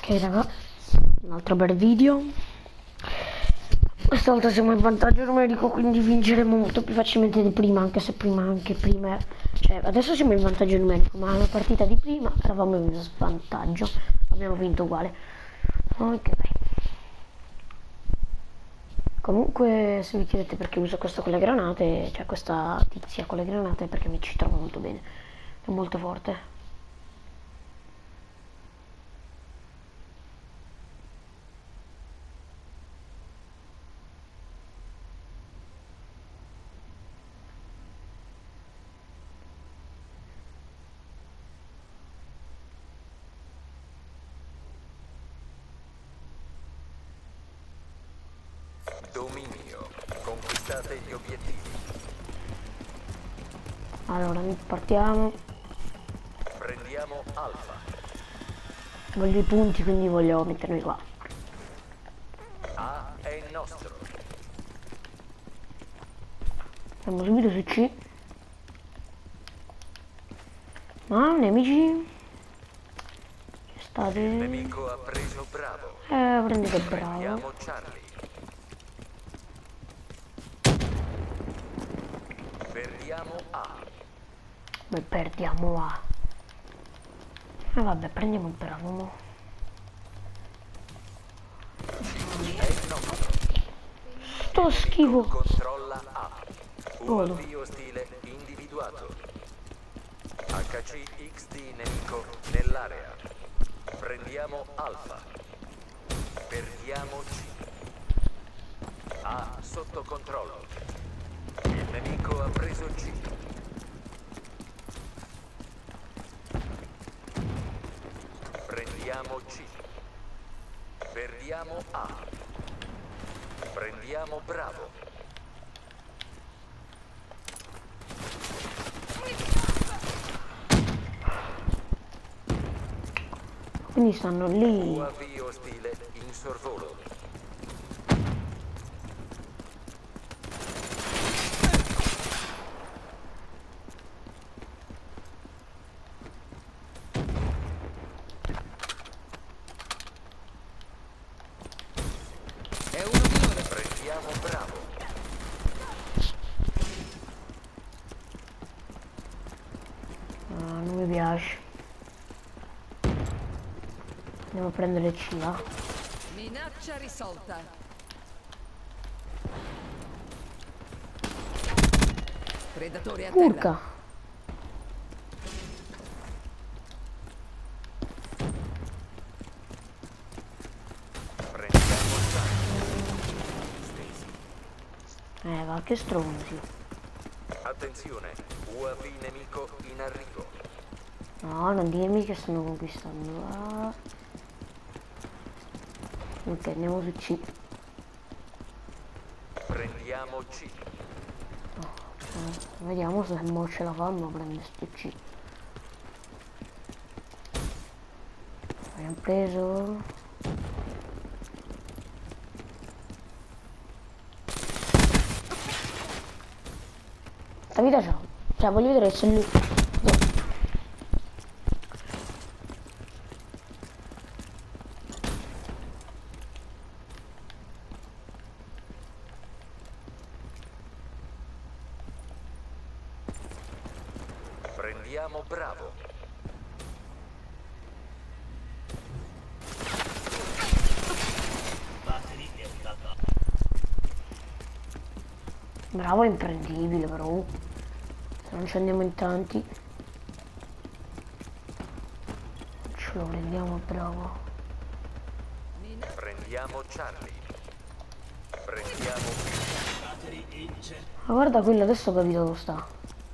Ok raga, un altro bel video. Questa volta siamo in vantaggio numerico, quindi vinceremo molto più facilmente di prima, anche se prima, cioè adesso siamo in vantaggio numerico, ma la partita di prima eravamo in svantaggio, abbiamo vinto uguale. Ok, vai. Comunque se vi chiedete perché uso questo con le granate, cioè questa tizia con le granate, è perché mi ci trovo molto bene, è molto forte. Dominio. Conquistate gli obiettivi. Allora, partiamo. Prendiamo Alfa. Voglio i punti, quindi voglio mettermi qua. A è nostro. Andiamo subito su C. Ma nemici ci Il state? nemico ha preso Bravo. Prendete bravo. Prendiamo Charlie. Perdiamo A. Beh, perdiamo A. Vabbè, prendiamo il bravo mo. C è nostro. Sto schifo. Controlla A. Volo. UAV ostile individuato. HC XD nemico nell'area. Prendiamo Alfa. Perdiamo C. A sotto controllo. Il nemico ha preso C. Prendiamo C. Perdiamo A. Prendiamo Bravo. Quindi stanno lì. UAV ostile in sorvolo. È uno minore. Prendiamo Bravo. Non mi piace. Andiamo a prendere C, va. Minaccia risolta. Predatore a terra. Urca. Prendiamo Charlie. Va, che stronzi. Attenzione, UAV nemico in arrivo. No, non dirmi che stanno conquistando. Ah. Ok, andiamo su C. Prendiamo C. Vediamo se mo ce la fanno a prendere sto C. Abbiamo preso. Sta vita c'ha. Cioè voglio vedere se lui. No. Prendiamo Bravo. Bravo, è imprendibile però. Se non ci andiamo in tanti. Ce lo prendiamo bravo. Prendiamo Charlie. Prendiamo Ma guarda quello, adesso ho capito dove sta.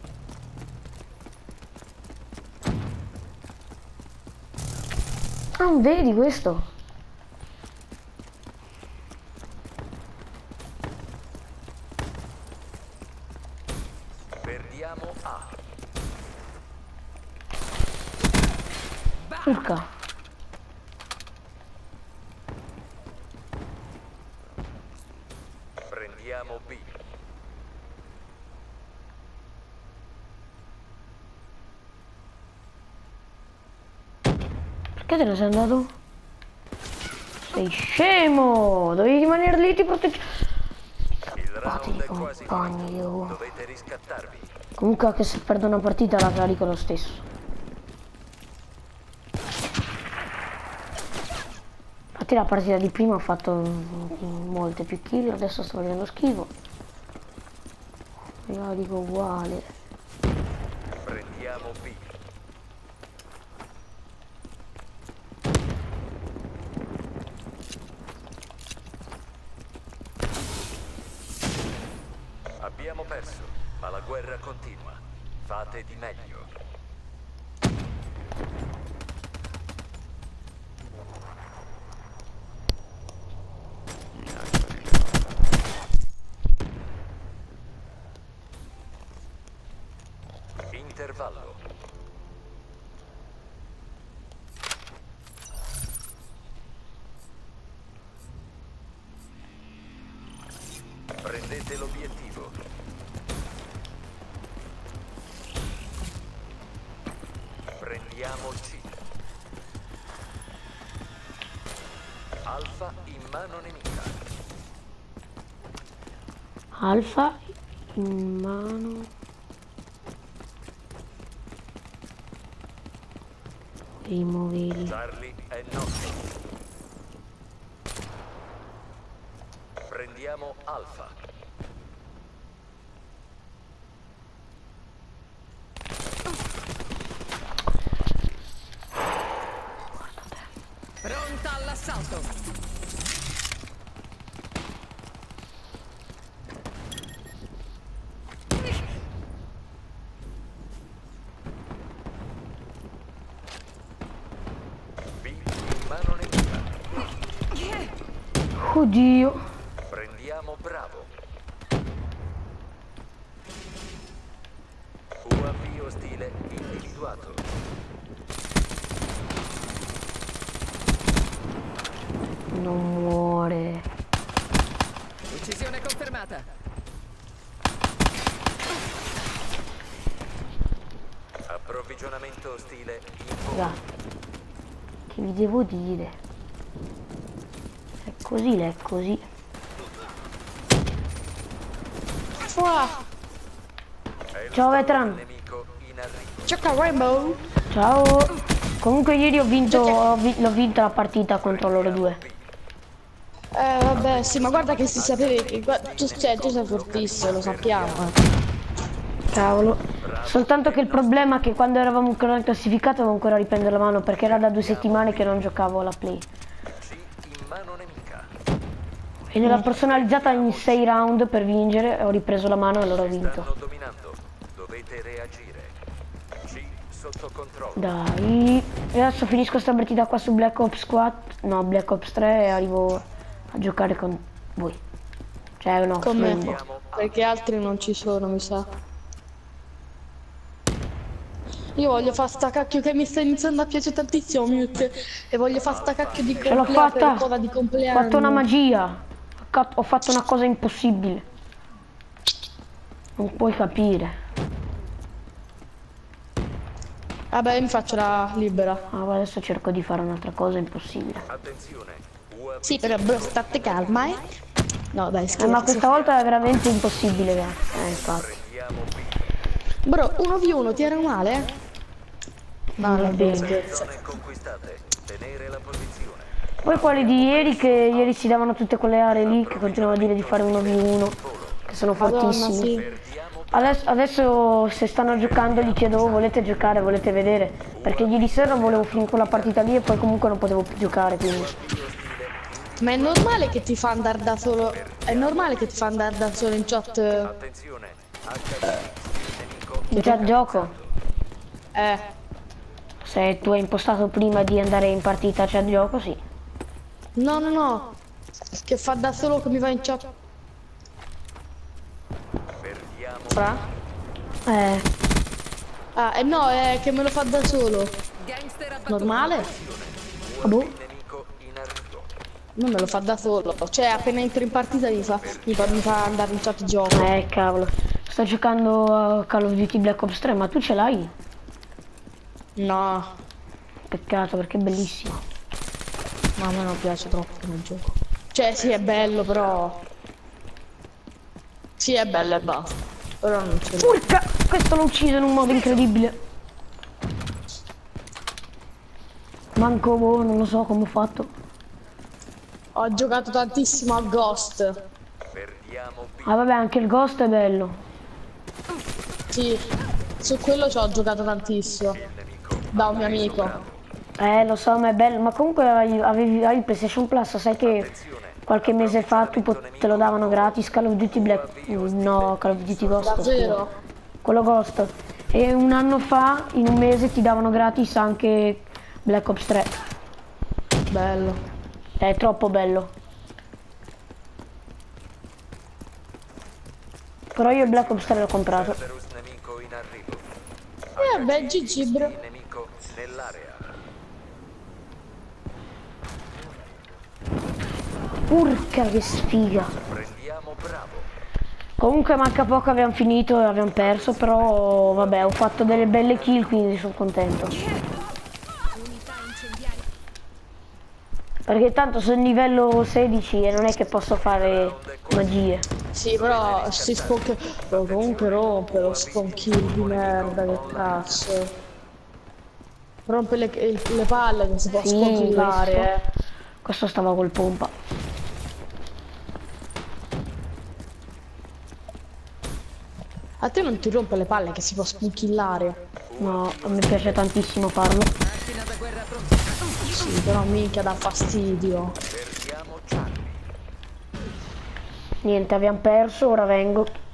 Ah, non vedi questo? Perdiamo A. Urca. Prendiamo B. Perché te ne sei andato? Sei scemo! Dovevi rimanere lì, ti proteggi. Il round è quasi finito. Compagni, oh. Dovete riscattarvi. Comunque anche se perdo una partita la carico lo stesso. Infatti la partita di prima ho fatto molte più kill, adesso sto facendo schifo. Io la dico uguale. Prendiamo B. Abbiamo perso, ma la guerra continua. Fate di meglio. Intervallo. Prendete l'obiettivo. Prendiamo C. Alfa in mano nemica. Alfa in mano. Rimuovili. Charlie è nostro. Prendiamo Alfa. Pronta all'assalto. B in mano nemica. Oddio. Prendiamo Bravo. UAV ostile individuato. Non muore. Uccisione confermata. Approvvigionamento ostile in volo. Raga, che vi devo dire? È così, è così. È il Ciao, veteran. nemico in arrivo. Ciao Rainbow. Ciao. Comunque ieri ho vinto, l'ho vinta la partita contro loro due. Vabbè, sì, ma guarda che si sapeva che tu sei fortissimo, lo sappiamo. Cavolo. Soltanto che il problema è che quando eravamo ancora classificati avevo ancora a riprendere la mano perché era da 2 settimane che non giocavo alla play. C in mano nemica. E nella personalizzata in 6 round per vincere ho ripreso la mano e allora ho vinto. Stanno dominando. Dovete reagire. C sotto controllo. Dai. E adesso finisco sta partita qua su Black Ops 4. No, Black Ops 3 e arrivo a giocare con voi. Cioè no, Con me. Rainbow. Perché altri non ci sono, mi sa. Io voglio fare sta cacchio che mi sta iniziando a piacere tantissimo, Mute. E voglio fare sta cacchio di Ce l'ho compleanno fatta. per coda di Ho compleanno. fatto una magia. Ho fatto una cosa impossibile. Non puoi capire. Vabbè, io mi faccio la libera. Ah, adesso cerco di fare un'altra cosa impossibile. Attenzione. UAV Sì, però bro, state calma, eh. No, dai, Ma scherzo. questa volta è veramente impossibile, infatti. prendiamo B. Bro, 1v1 ti era male? No, Va non bene. scherzo. Zone conquistate. Tenere la posizione. Poi quelli di ieri, che ieri si davano tutte quelle aree lì, che continuano a dire di fare 1v1, che sono Madonna, fortissimi. sì. Perdiamo Adesso se stanno giocando gli chiedo: "Oh, volete giocare, volete vedere?" Perché ieri sera volevo finire quella partita lì e poi comunque non potevo più giocare, quindi. Ma è normale che ti fa andare da solo. È normale che ti fa andare da solo in chat. attenzione. HD. Nemico In chat gioco. Se tu hai impostato prima di andare in partita chat gioco, sì. No, no, no. Che fa da solo che mi va in chat. perdiamo Fra? No, è che me lo fa da solo. Gangster abbattuto. Normale? Ah, boh. nemico in arrivo. Non me lo fa da solo. Cioè, appena entro in partita mi fa andare in chat gioco. Cavolo. Sto giocando a Call of Duty Black Ops 3, ma tu ce l'hai? No. Peccato, perché è bellissimo. Ma a me non piace troppo come gioco. Cioè, sì, è bello, però... Sì, è bello e basta. Però non ce l'ho. Urca! Questo l'ho ucciso in un modo incredibile. Manco boh, non lo so come ho fatto. Ho giocato tantissimo a Ghost. Perdiamo B. Ah vabbè, anche il Ghost è bello. Sì, su quello ci ho giocato tantissimo. Il nemico Da un mio amico. Lo so, ma è bello. Ma comunque avevi il PlayStation Plus, sai che qualche mese fa tu te lo davano gratis Call of Duty Black... No, Call of Duty Ghost. Davvero? scusa. Quello Ghost. E un anno fa, in un mese, ti davano gratis anche Black Ops 3. Bello. È troppo bello. Però io il Black Ops 3 l'ho comprato. Cerberus nemico in arrivo. Beh, GG, bro. Il nemico nell'area. Urca che sfiga. Prendiamo Bravo. Comunque manca poco, abbiamo finito e abbiamo perso, però vabbè, ho fatto delle belle kill, quindi sono contento. Perché tanto sono livello 16 e non è che posso fare magie. Sì, però si spocca. Però comunque rompe lo sconkill di merda, che cazzo. Rompe le palle che si può Sì, sconkillare, questo stava col pompa. A te non ti rompe le palle che si può sconkillare? No, a me piace tantissimo farlo. Macchina da guerra pronta. Sì, però minchia dà fastidio. Perdiamo Charlie. Niente, abbiamo perso, ora vengo.